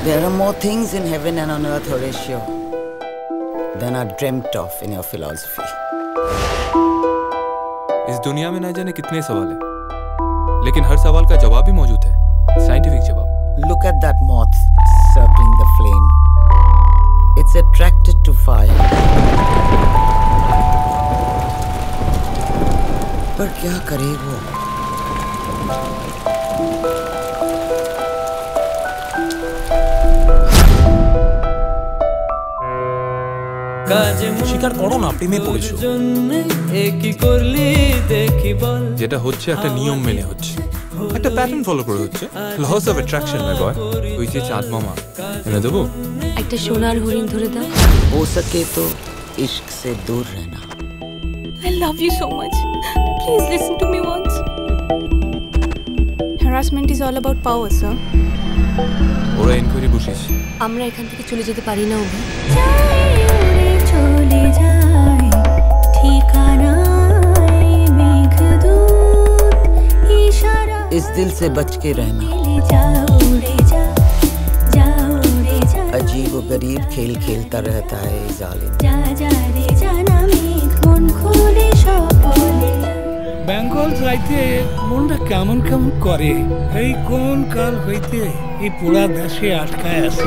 There are more things in heaven and on earth, Horatio, than are dreamt of in your philosophy. इस दुनिया में ना जाने कितने सवाल हैं, लेकिन हर सवाल का जवाब भी मौजूद है, साइंटिफिक जवाब। Look at that moth circling the flame. It's attracted to fire. पर क्या करे वो? স্বীকার করো না প্রেমে পড়েছো। যেটা হচ্ছে একটা নিয়ম মেনে হচ্ছে, একটা প্যাটার্ন ফলো করে হচ্ছে। Law of attraction my boy. ওই যে চাঁদ মামা এনে দেবো, একটা সোনার হরিণ ধরে দাও। हो सके तो इश्क से दूर रहना। I love you so much. Please listen to me once. Harassment is all about power, sir. ওরা এনকোয়ারি বসিস। আমরা এখান থেকে চলে যেতে পারি না অভি। চলে যায় ঠিকানায় মেঘদূত ইশারা इस दिल से बच के रहना। अजीब व गरीब खेल खेलता रहता है ये जालिम। বেঙ্গল যাইতে মনটা কেমন কেমন করে। এই কোন কাল হইতে এই পুরা দেশে আটকায় আছে।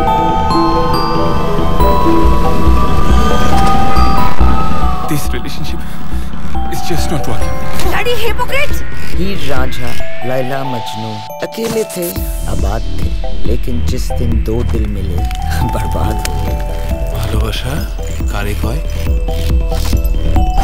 This relationship is just not working. Bloody hypocrite! हीर रांझा, लैला मजनू अकेले थे, आबाद थे, लेकिन जिस दिन दो दिल मिले बर्बाद हो गया। ভালোবাসা কারে কয়?